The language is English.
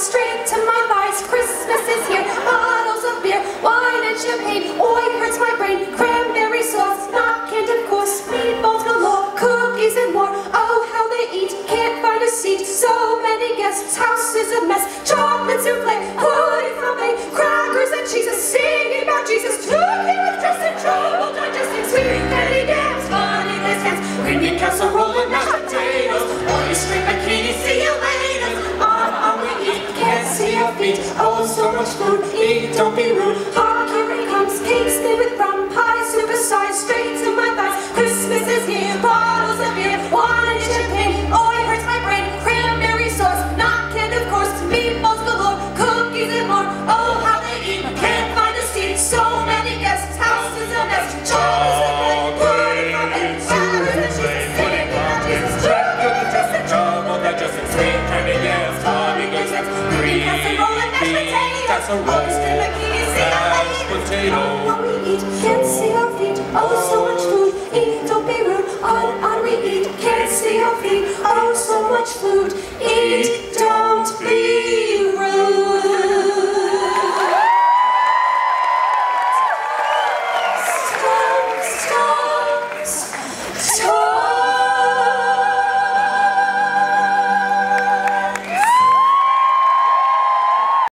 straight to my thighs. Christmas is here, bottles of beer, wine and champagne. Oi, hurts my brain, cranberry sauce, not canned of course, meatballs galore, cookies and more. Oh, how they eat, can't find a seat. So many guests, house is a mess. Chocolate souffle, pudding flambe, crackers and cheeses, singing about Jesus. Talking with just in trouble, digesting sweet candy yams, funny this hands, Indian casserole and mashed potatoes, oyster bikini, see you later. On we eat, can't see your feet. Oh, so much food, eat, don't be rude. Hot curry comes, cakes made with rum, pie supersized, straight to my thighs. Christmas is here, bottles of beer, wine and champagne. Oh, it hurts my brain, cranberry sauce, not canned of course, meatballs galore, cookies and more. Oh, how they eat, can't find a seat. So many guests, house is a mess. Chocolates and bread, pudding flambe, crackers and cheese, singing about Jesus. Cookies just in trouble, digesting sweet candy yams, funny good sense, green casserole and mashed potatoes, oyster bikini, see you later. On we eat, can't see our feet. Oh, so much food, eat, don't be rude. On we eat, can't see our feet. Oh, so much food, eat.